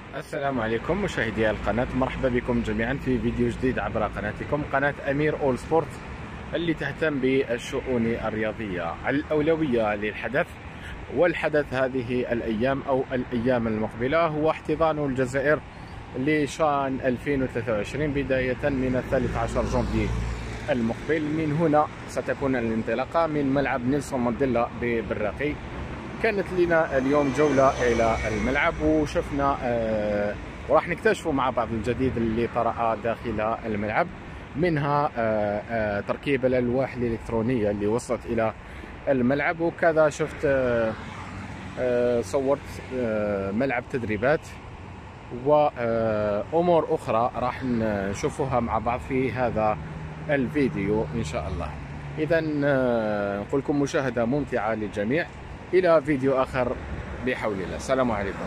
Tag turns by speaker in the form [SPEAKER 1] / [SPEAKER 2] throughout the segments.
[SPEAKER 1] السلام عليكم مشاهدي القناة، مرحبا بكم جميعا في فيديو جديد عبر قناتكم قناة أمير أول سبورت اللي تهتم بالشؤون الرياضية. الأولوية للحدث، والحدث هذه الأيام أو الأيام المقبلة هو احتضان الجزائر لشان 2023 بداية من 13 جونفي المقبل. من هنا ستكون الانطلاقة من ملعب نيلسون مانديلا بالراقي. كانت لنا اليوم جولة إلى الملعب وشفنا وراح نكتشفوا مع بعض الجديد اللي طرأ داخل الملعب، منها تركيب الألواح الإلكترونية اللي وصلت إلى الملعب، وكذا شفت صورت ملعب تدريبات وأمور أخرى راح نشوفوها مع بعض في هذا الفيديو إن شاء الله. إذا نقول لكم مشاهدة ممتعة للجميع، إلى فيديو آخر بحول الله. السلام عليكم.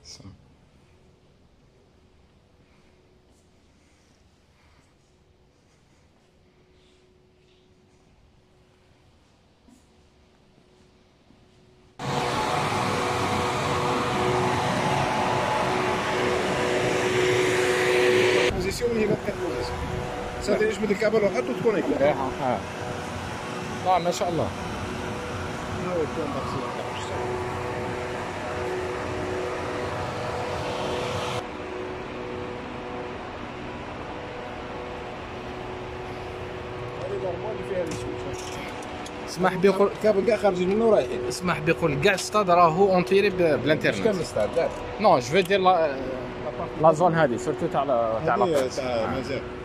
[SPEAKER 2] بوزيسيون هي بقى بوزيسيون صافي يجبد الكابل وحطو تكون هيك
[SPEAKER 1] ما شاء الله. اسمح بيقول
[SPEAKER 2] الكابل كاع خارجين منه رايحين.
[SPEAKER 1] اسمح بيقول كاع ستاد راهو اونتيري بالانترنت.
[SPEAKER 2] مش كامل ستاد لا.
[SPEAKER 1] نو جو في دير لا زون هذه سورتو تاع
[SPEAKER 2] هذه تاع مازال.